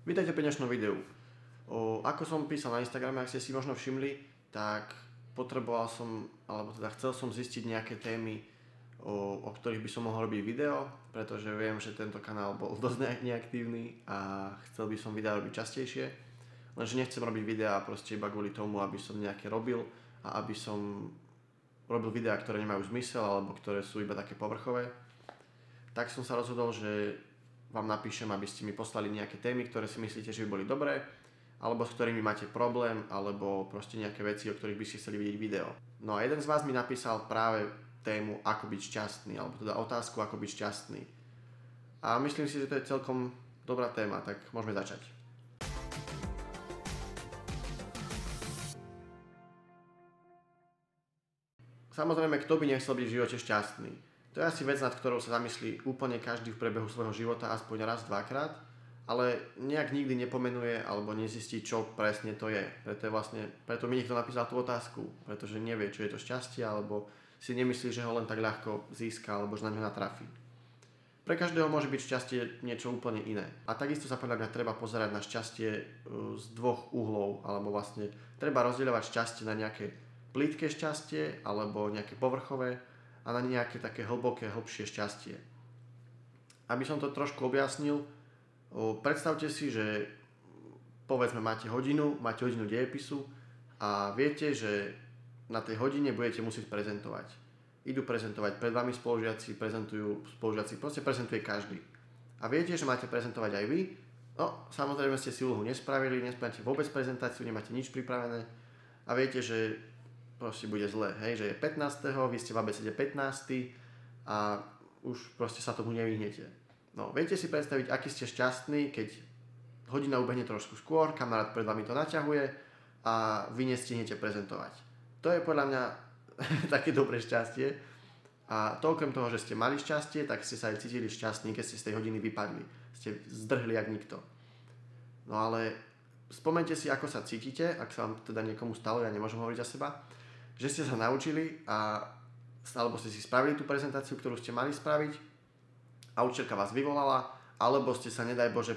Vítajte pri dnešnom videu. Ako som písal na Instagrame, ak ste si možno všimli, tak potreboval som, alebo teda chcel som zistiť nejaké témy, o ktorých by som mohol robiť video, pretože viem, že tento kanál bol dosť neaktívny a chcel by som videá robiť častejšie. Lenže nechcem robiť videá proste iba kvôli tomu, aby som nejaké robil a aby som robil videá, ktoré nemajú zmysel alebo ktoré sú iba také povrchové. Tak som sa rozhodol, že vám napíšem, aby ste mi poslali nejaké témy, ktoré si myslíte, že by boli dobré, alebo s ktorými máte problém, alebo proste nejaké veci, o ktorých by ste chceli vidieť video. No a jeden z vás mi napísal práve tému ako byť šťastný, alebo teda otázku ako byť šťastný. A myslím si, že to je celkom dobrá téma, tak môžeme začať. Samozrejme, kto by nechcel byť v živote šťastný? To je asi vec, nad ktorou sa zamyslí úplne každý v priebehu svojho života aspoň raz, dvakrát, ale nejak nikdy nepomenuje alebo nezistí, čo presne to je. Preto mi niekto napísal tú otázku, pretože nevie, čo je to šťastie, alebo si nemyslí, že ho len tak ľahko získa, alebo že na ňo natrafí. Pre každého môže byť šťastie niečo úplne iné. A takisto sa podľa mňa treba pozerať na šťastie z dvoch uhlov, alebo vlastne treba rozdeľovať šťastie na nejaké plítke šťastie, alebo nejaké povrchové, a na nejaké také hlboké, hlbšie šťastie. Aby som to trošku objasnil, predstavte si, že povedzme máte hodinu dejepisu a viete, že na tej hodine budete musieť prezentovať. Idú prezentovať pred vami spolužiaci, proste prezentuje každý. A viete, že máte prezentovať aj vy, no samozrejme ste si úlohu nespravili, nespravíte vôbec prezentáciu, nemáte nič pripravené a viete, že proste bude zle, hej, že je 15. Vy ste v abecede 15. a už proste sa tomu nevyhnete. No, viete si predstaviť, aký ste šťastní, keď hodina ubehne trošku skôr, kamarát pred vami to naťahuje a vy nestihnete prezentovať. To je podľa mňa také dobré šťastie a to okrem toho, že ste mali šťastie, tak ste sa aj cítili šťastní, keď ste z tej hodiny vypadli. Ste zdrhli jak nikto. No ale spomente si, ako sa cítite, ak sa vám teda niekomu stalo, ja nemôžem hovoriť za seba, že ste sa naučili alebo ste si spravili tú prezentáciu, ktorú ste mali spraviť a učiteľka vás vyvolala, alebo ste sa, nedaj Bože,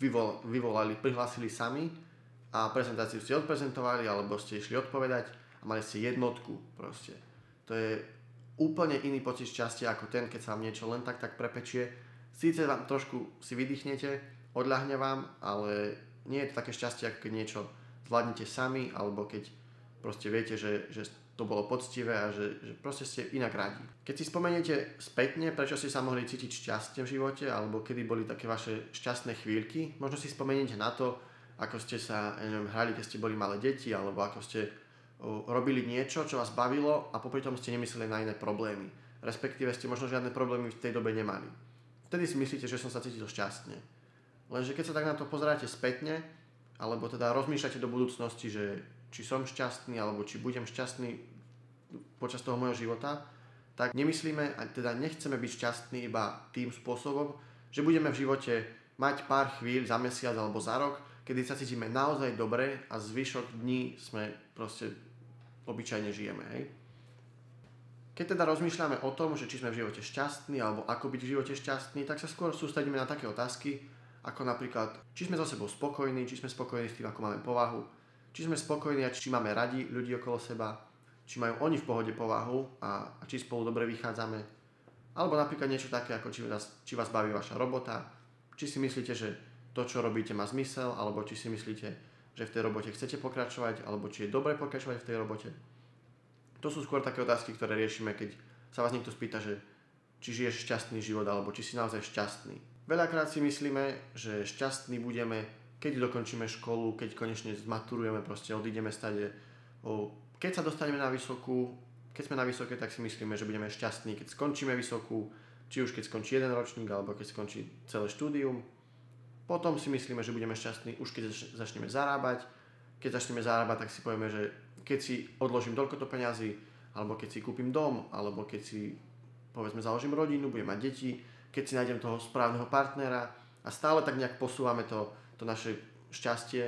prihlásili sami a prezentáciu ste odprezentovali, alebo ste išli odpovedať a mali ste jednotku proste. To je úplne iný pocit šťastia ako ten, keď sa vám niečo len tak prepečie. Síce vám trošku si vydýchnete, odľahne vám, ale nie je to také šťastie, ako keď niečo zvládnete sami, alebo keď proste viete, že to bolo poctivé a že proste ste inak radi. Keď si spomeniete spätne, prečo ste sa mohli cítiť šťastne v živote, alebo kedy boli také vaše šťastné chvíľky, možno si spomeniete na to, ako ste sa, hrali, keď ste boli malé deti, alebo ako ste robili niečo, čo vás bavilo a popri tom ste nemysleli na iné problémy. Respektíve ste možno žiadne problémy v tej dobe nemali. Vtedy si myslíte, že som sa cítil šťastne. Lenže keď sa tak na to pozeráte spätne, alebo teda rozmýšľate do budúcnosti, že či som šťastný, alebo či budem šťastný počas toho môjho života, tak nemyslíme, a teda nechceme byť šťastní iba tým spôsobom, že budeme v živote mať pár chvíľ za mesiac alebo za rok, kedy sa cítime naozaj dobre a zvyšok dní sme proste obyčajne žijeme. Hej? Keď teda rozmýšľame o tom, že či sme v živote šťastní alebo ako byť v živote šťastný, tak sa skôr sústredíme na také otázky, ako napríklad, či sme so sebou spokojní, či sme spokojní s tým, ako máme povahu, či sme spokojní a či máme radi ľudí okolo seba, či majú oni v pohode povahu a či spolu dobre vychádzame. Alebo napríklad niečo také, ako či vás baví vaša robota, či si myslíte, že to, čo robíte, má zmysel, alebo či si myslíte, že v tej robote chcete pokračovať, alebo či je dobre pokračovať v tej robote. To sú skôr také otázky, ktoré riešime, keď sa vás niekto spýta, že či žiješ šťastný život, alebo či si naozaj šťastný. Veľakrát si myslíme, že šťastní budeme, keď dokončíme školu, keď konečne zmaturujeme, proste odídeme stade. Keď sa dostaneme na vysokú, keď sme na vysoké, tak si myslíme, že budeme šťastní, keď skončíme vysokú, či už keď skončí jeden ročník, alebo keď skončí celé štúdium. Potom si myslíme, že budeme šťastní už keď začneme zarábať. Keď začneme zarábať, tak si povieme, že keď si odložím toľkoto peňazí, alebo keď si kúpim dom, alebo keď si povedzme založím rodinu, budem mať deti, keď si nájdem toho správneho partnera a stále tak nejak posúvame to naše šťastie,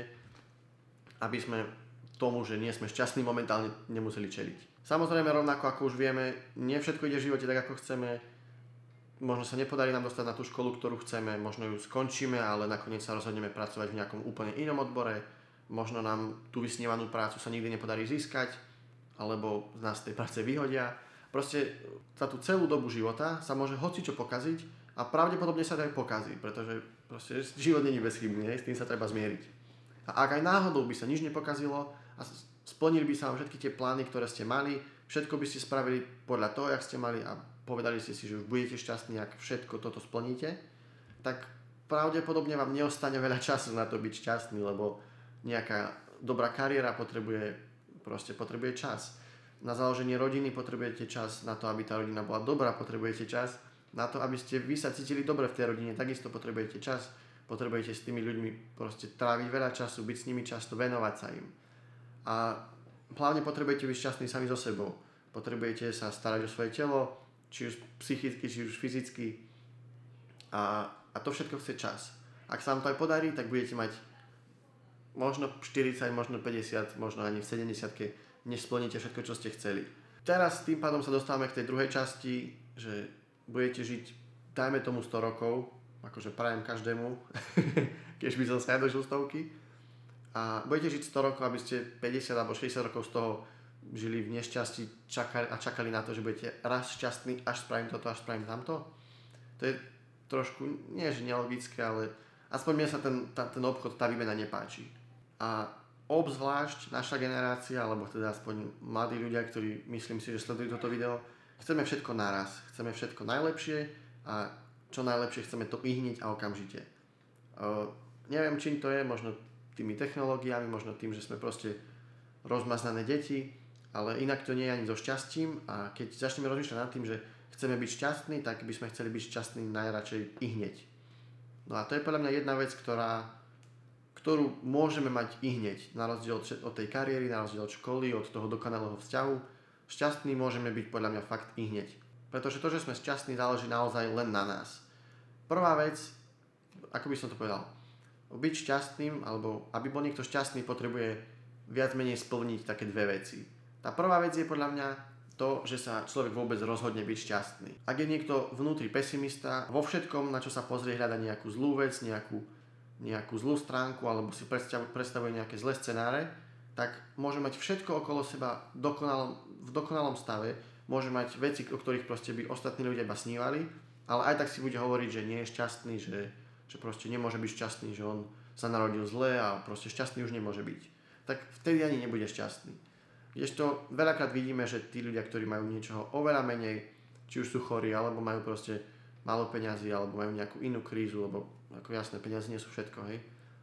aby sme tomu, že nie sme šťastní, momentálne nemuseli čeliť. Samozrejme, rovnako ako už vieme, nie všetko ide v živote tak, ako chceme. možno sa nepodarí nám dostať na tú školu, ktorú chceme, možno ju skončíme, ale nakoniec sa rozhodneme pracovať v nejakom úplne inom odbore, možno nám tú vysnívanú prácu sa nikdy nepodarí získať, alebo z nás tej práce vyhodia. Proste za tú celú dobu života sa môže hocičo pokaziť a pravdepodobne sa to aj pokazí, pretože proste život není bezchybný, s tým sa treba zmieriť. A ak aj náhodou by sa nič nepokazilo a splnili by sa vám všetky tie plány, ktoré ste mali, všetko by ste spravili podľa toho, jak ste mali a povedali ste si, že už budete šťastní, ak všetko toto splníte, tak pravdepodobne vám neostane veľa času na to byť šťastný, lebo nejaká dobrá kariéra potrebuje čas. Na založenie rodiny potrebujete čas, na to, aby tá rodina bola dobrá, potrebujete čas, na to, aby ste vy sa cítili dobre v tej rodine, takisto potrebujete čas, potrebujete s tými ľuďmi proste tráviť veľa času, byť s nimi často, venovať sa im. A hlavne potrebujete byť šťastní sami so sebou. Potrebujete sa starať o svoje telo, či už psychicky, či už fyzicky. A to všetko chce čas. Ak sa vám to aj podarí, tak budete mať možno 40, možno 50, možno ani v 70-ke, než splníte všetko, čo ste chceli. Teraz tým pádom sa dostávame k tej druhej časti, že budete žiť, dajme tomu 100 rokov, akože prajem každému, keď by som sa aj dožil stovky. A budete žiť 100 rokov, aby ste 50 alebo 60 rokov z toho žili v nešťastí čakali na to, že budete raz šťastní, až spravím toto, až spravím tamto. To je trošku, nie že nelogické, ale aspoň mne sa ten obchod, tá výmena nepáči. A obzvlášť naša generácia, alebo teda aspoň mladí ľudia, ktorí myslím si, že sledujú toto video, chceme všetko naraz. Chceme všetko najlepšie a čo najlepšie chceme to ihniť a okamžite. Neviem, čím to je, možno tými technológiami, možno tým, že sme proste rozmaznané deti, ale inak to nie je ani so šťastím a keď začneme rozmýšľať nad tým, že chceme byť šťastní, tak by sme chceli byť šťastní najradšej ihneď. No a to je podľa mňa jedna vec, ktorú môžeme mať ihneď, na rozdiel od tej kariéry, na rozdiel od školy, od toho dokonalého vzťahu. Šťastní môžeme byť podľa mňa fakt ihneď. Pretože to, že sme šťastní, záleží naozaj len na nás. Prvá vec, ako by som to povedal, byť šťastným, alebo aby bol niekto šťastný, potrebuje viac menej splniť také dve veci. Tá prvá vec je podľa mňa to, že sa človek vôbec rozhodne byť šťastný. Ak je niekto vnútri pesimista, vo všetkom, na čo sa pozrie, hľada nejakú zlú vec, nejakú zlú stránku, alebo si predstavuje nejaké zlé scenáre, tak môže mať všetko okolo seba v dokonalom stave, môže mať veci, o ktorých proste by ostatní ľudia iba snívali, ale aj tak si bude hovoriť, že nie je šťastný, že proste nemôže byť šťastný, že on sa narodil zle a proste šťastný už nemôže byť. Tak vtedy ani nebude šťastný. Kdežto veľakrát vidíme, že tí ľudia, ktorí majú niečoho oveľa menej, či už sú chorí, alebo majú proste málo peňazí, alebo majú nejakú inú krízu, lebo ako jasné, peniaze nie sú všetko, hej.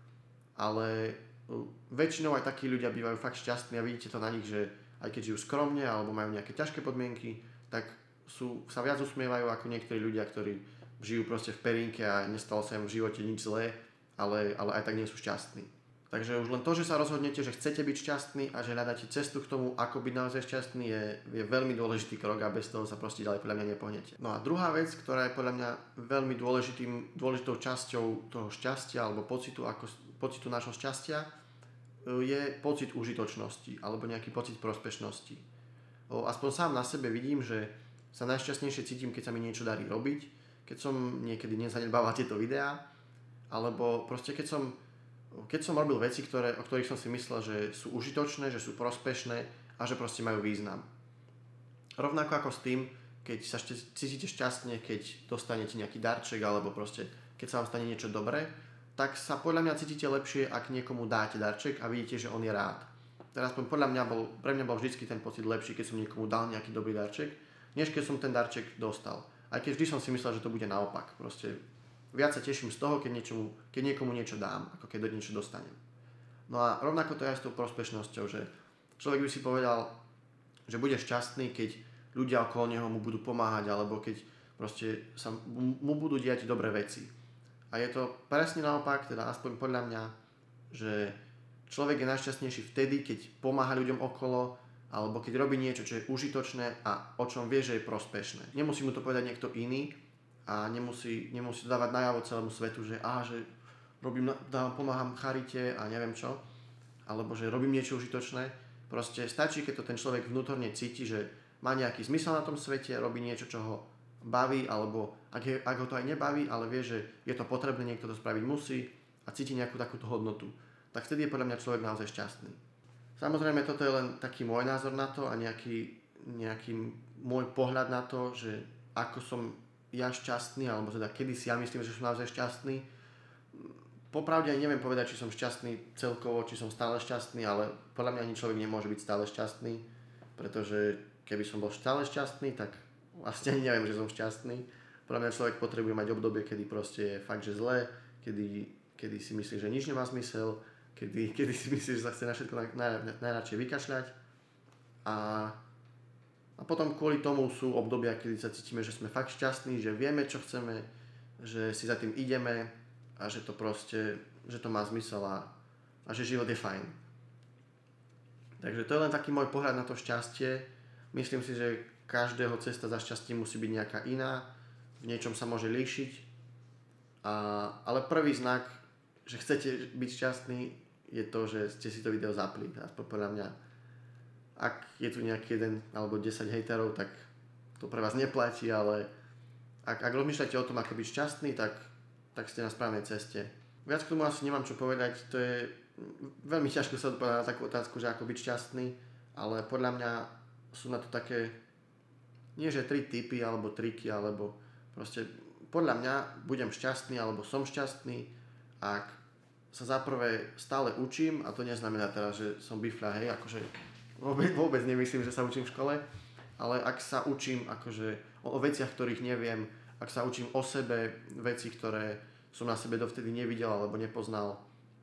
Ale väčšinou aj takí ľudia bývajú fakt šťastní a vidíte to na nich, že aj keď žijú skromne, alebo majú nejaké ťažké podmienky, tak sa viac usmievajú ako niektorí ľudia, ktorí žijú proste v perínke a nestalo sa im v živote nič zlé, ale aj tak nie sú šťastní. Takže už len to, že sa rozhodnete, že chcete byť šťastní a že hľadáte cestu k tomu, ako byť naozaj šťastný, je veľmi dôležitý krok a bez toho sa proste ďalej podľa mňa nepohnete. No a druhá vec, ktorá je podľa mňa veľmi dôležitou časťou toho šťastia alebo pocitu nášho šťastia, je pocit užitočnosti alebo nejaký pocit prospešnosti. Aspoň sám na sebe vidím, že sa najšťastnejšie cítim, keď sa mi niečo darí robiť, keď som niekedy nezanedbával tieto videá, alebo proste keď som robil veci, o ktorých som si myslel, že sú užitočné, že sú prospešné a že proste majú význam. Rovnako ako s tým, keď sa cítite šťastne, keď dostanete nejaký darček alebo proste keď sa vám stane niečo dobré, tak sa podľa mňa cítite lepšie, ak niekomu dáte darček a vidíte, že on je rád. Teraz pre mňa bol vždycky ten pocit lepší, keď som niekomu dal nejaký dobrý darček, než keď som ten darček dostal. Aj keď vždy som si myslel, že to bude naopak. Proste viac sa teším z toho, keď niekomu niečo dám, ako keď niečo dostanem. No a rovnako to je aj s tou prospešnosťou, že človek by si povedal, že bude šťastný, keď ľudia okolo neho mu budú pomáhať, alebo keď proste sa mu budú diať dobré veci. A je to presne naopak, teda aspoň podľa mňa, že človek je najšťastnejší vtedy, keď pomáha ľuďom okolo, alebo keď robí niečo, čo je užitočné a o čom vie, že je prospešné. Nemusí mu to povedať niekto iný a nemusí to dávať najavo celému svetu, že pomáham charite a neviem čo, alebo že robím niečo užitočné. Proste stačí, keď to ten človek vnútorne cíti, že má nejaký zmysel na tom svete, robí niečo, čo ho baví, alebo ak ho to aj nebaví, ale vie, že je to potrebné, niekto to spraviť musí a cíti nejakú takúto hodnotu, tak vtedy je podľa mňa človek naozaj šťastný. Samozrejme, toto je len taký môj názor na to a nejaký môj pohľad na to, že ako som ja šťastný, alebo teda kedy si ja myslím, že som naozaj šťastný. Popravde aj neviem povedať, či som šťastný celkovo, či som stále šťastný, ale podľa mňa ani človek nemôže byť stále šťastný, pretože keby som bol stále šťastný, tak vlastne ani neviem, že som šťastný. Podľa mňa človek potrebuje mať obdobie, kedy proste je fakt, že zlé, kedy si myslí, že nič nemá zmysel, kedy si myslí, že sa chce na všetko najradšej vykašľať. A potom kvôli tomu sú obdobia, kedy sa cítime, že sme fakt šťastní, že vieme, čo chceme, že si za tým ideme a že to proste, že to má zmysel a že život je fajn. Takže to je len taký môj pohľad na to šťastie. Myslím si, že každého cesta za šťastím musí byť nejaká iná, v niečom sa môže líšiť, ale prvý znak, že chcete byť šťastný, je to, že ste si to video zapli. Aspoň podľa mňa, ak je tu nejaký 1 alebo 10 hejterov, tak to pre vás neplatí, ale ak rozmýšľate o tom, ako byť šťastný, tak ste na správnej ceste. Viac k tomu asi nemám čo povedať, to je veľmi ťažko sa odpovedať na takú otázku, že ako byť šťastný, ale podľa mňa sú na to také, nie že 3 tipy alebo triky, alebo proste podľa mňa budem šťastný alebo som šťastný, ak sa zaprvé stále učím, a to neznamená teraz, že som bifľa, hej, akože vôbec nemyslím, že sa učím v škole, ale ak sa učím akože o veciach, ktorých neviem, ak sa učím o sebe, veci, ktoré som na sebe dovtedy nevidel alebo nepoznal,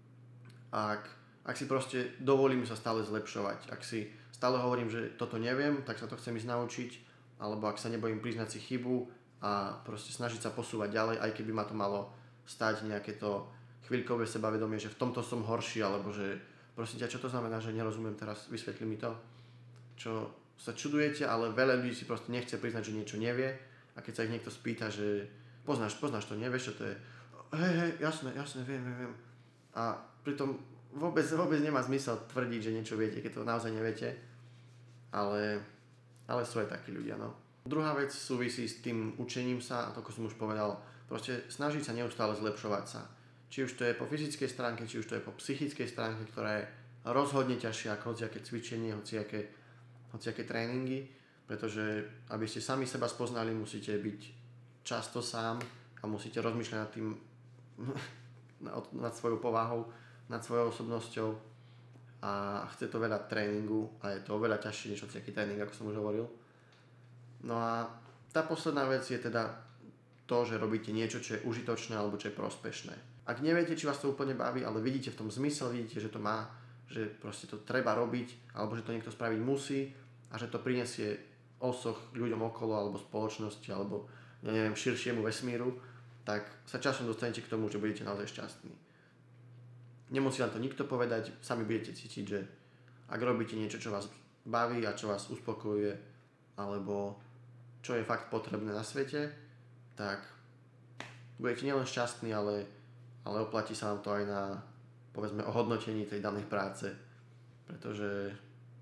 ak si proste dovolím sa stále zlepšovať, ak si stále hovorím, že toto neviem, tak sa to chcem ísť naučiť, alebo ak sa nebojím priznať si chybu a proste snažiť sa posúvať ďalej, aj keby ma to malo stať nejaké to chvíľkové sebavedomie, že v tomto som horší, alebo že prosím ťa, čo to znamená, že nerozumiem teraz, vysvetli mi to, čo sa čudujete, ale veľa ľudí si proste nechce priznať, že niečo nevie a keď sa ich niekto spýta, že poznáš to, nevieš, čo to je, hej, jasné, viem. A pritom vôbec nemá zmysel tvrdiť, že niečo viete, keď to naozaj neviete, ale sú aj takí ľudia, no. Druhá vec súvisí s tým učením sa, a to, ako som už povedal, proste snažiť sa neustále zlepšovať sa. Či už to je po fyzickej stránke, či už to je po psychickej stránke, ktorá je rozhodne ťažšia ako hociaké cvičenie, hociaké tréningy, pretože aby ste sami seba spoznali, musíte byť často sám a musíte rozmýšľať nad tým, nad svojou povahou, nad svojou osobnosťou a chce to veľa tréningu a je to oveľa ťažšie než hociaký tréning, ako som už hovoril. No a tá posledná vec je teda to, že robíte niečo, čo je užitočné alebo čo je prospešné. Ak neviete, či vás to úplne baví, ale vidíte v tom zmysel, vidíte, že to má, že proste to treba robiť, alebo že to niekto spraviť musí a že to prinesie osoch ľuďom okolo, alebo spoločnosti, alebo ja neviem, širšiemu vesmíru, tak sa časom dostanete k tomu, že budete naozaj šťastní. Nemusí vám to nikto povedať, sami budete cítiť, že ak robíte niečo, čo vás baví a čo vás uspokojuje, alebo čo je fakt potrebné na svete, tak budete nielen šťastní, ale oplatí sa vám to aj na, povedzme, ohodnotení tej danej práce. Pretože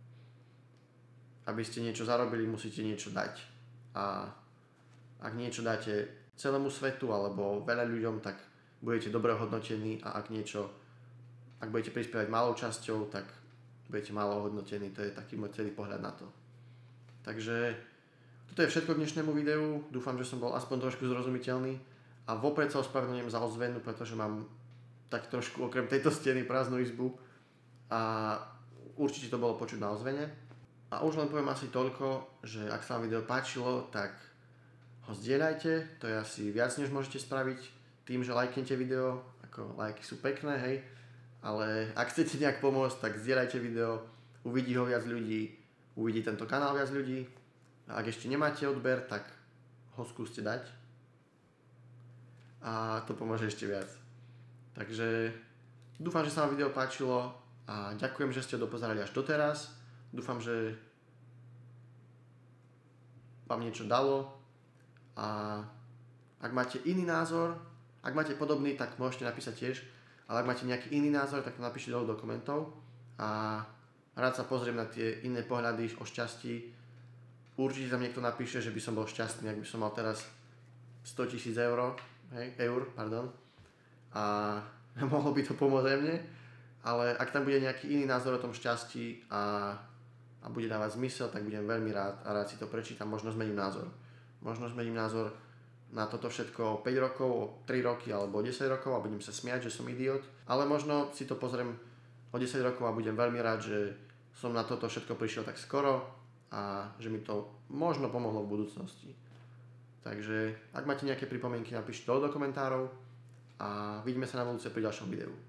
aby ste niečo zarobili, musíte niečo dať. A ak niečo dáte celému svetu alebo veľa ľuďom, tak budete dobre hodnotení a ak budete prispievať malou časťou, tak budete málo hodnotení. To je taký môj celý pohľad na to. Takže toto je všetko k dnešnému videu. Dúfam, že som bol aspoň trošku zrozumiteľný. A vopred sa ospravedlňujem za ozvenu, pretože mám tak trošku okrem tejto steny prázdnu izbu a určite to bolo počuť na ozvene. A už len poviem asi toľko, že ak sa vám video páčilo, tak ho zdieľajte, to je asi viac než môžete spraviť tým, že lajknete video, ako lajky sú pekné, hej, ale ak chcete nejak pomôcť, tak zdieľajte video, uvidí ho viac ľudí, uvidí tento kanál viac ľudí a ak ešte nemáte odber, tak ho skúste dať. A to pomôže ešte viac. Takže dúfam, že sa vám video páčilo a ďakujem, že ste ho dopozerali až doteraz. Dúfam, že vám niečo dalo a ak máte iný názor, ak máte podobný, tak môžete napísať tiež, ale ak máte nejaký iný názor, tak to napíšte dolu do komentov a rád sa pozriem na tie iné pohľady o šťastí Určite tam niekto napíše, že by som bol šťastný, ak by som mal teraz 100 000 eur, a mohlo by to pomôcť aj mne, ale ak tam bude nejaký iný názor o tom šťastí a bude dávať zmysel, tak budem veľmi rád a rád si to prečítam, možno zmením názor. Možno zmením názor na toto všetko o 5 rokov, o 3 roky alebo o 10 rokov a budem sa smiať, že som idiot, ale možno si to pozriem o 10 rokov a budem veľmi rád, že som na toto všetko prišiel tak skoro a že mi to možno pomohlo v budúcnosti. Takže ak máte nejaké pripomienky, napíšte to do komentárov a vidíme sa na budúce pri ďalšom videu.